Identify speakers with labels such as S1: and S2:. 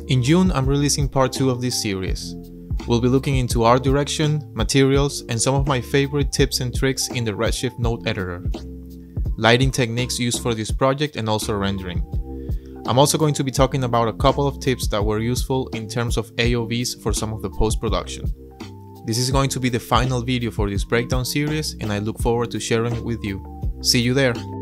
S1: In June, I'm releasing part 2 of this series. We'll be looking into art direction, materials, and some of my favorite tips and tricks in the Redshift node editor, lighting techniques used for this project, and also rendering. I'm also going to be talking about a couple of tips that were useful in terms of AOVs for some of the post-production. This is going to be the final video for this breakdown series, and I look forward to sharing it with you. See you there!